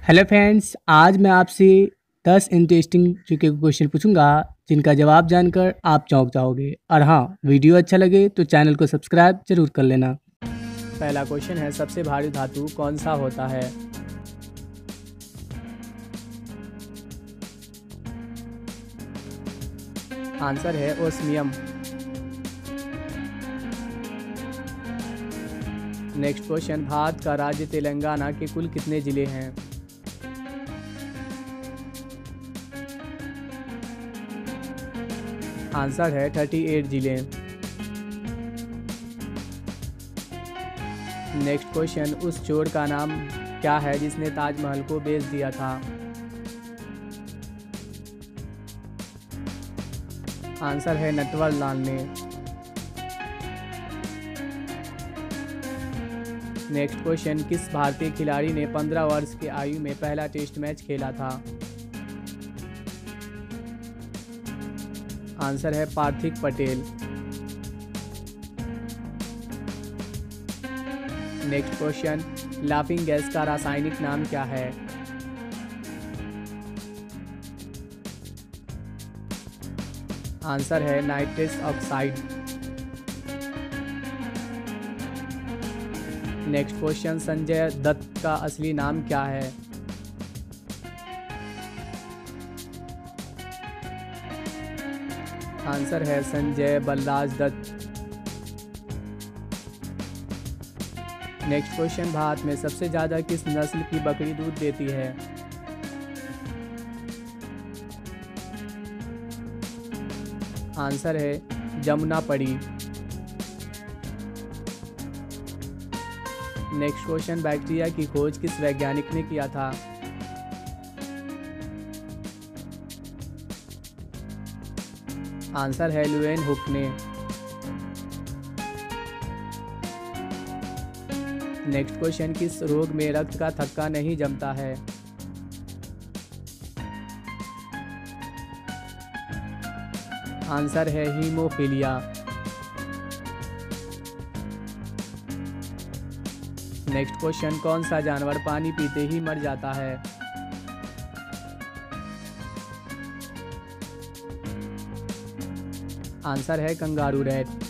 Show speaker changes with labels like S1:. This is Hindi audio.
S1: हेलो फ्रेंड्स, आज मैं आपसे 10 इंटरेस्टिंग जीके के क्वेश्चन पूछूंगा जिनका जवाब जानकर आप चौंक जाओगे। और हाँ, वीडियो अच्छा लगे तो चैनल को सब्सक्राइब जरूर कर लेना। पहला क्वेश्चन है, सबसे भारी धातु कौन सा होता है? आंसर है ओस्मियम। नेक्स्ट क्वेश्चन, भारत का राज्य तेलंगाना के कुल कितने जिले हैं? आंसर है 38 जिले। नेक्स्ट क्वेश्चन, उस चोर का नाम क्या है जिसने ताजमहल को बेच दिया था? आंसर है नटवर लाल ने। नेक्स्ट क्वेश्चन, किस भारतीय खिलाड़ी ने 15 वर्ष की आयु में पहला टेस्ट मैच खेला था? आंसर है Parthiv Patel. Next question, laughing gas का रासायनिक नाम क्या है? आंसर है nitrous oxide. Next question, Sanjay Dutt का असली नाम क्या है? आंसर है संजय बलराज दत्त। नेक्स्ट क्वेश्चन, भारत में सबसे ज़्यादा किस नस्ल की बकरी दूध देती है? आंसर है जमुनापरी। नेक्स्ट क्वेश्चन, बैक्टीरिया की खोज किस वैज्ञानिक ने किया था? आंसर है लुएन हुक ने। नेक्स्ट क्वेश्चन, किस रोग में रक्त का थक्का नहीं जमता है? आंसर है हीमोफीलिया। नेक्स्ट क्वेश्चन, कौन सा जानवर पानी पीते ही मर जाता है? आंसर है कंगारू रैट।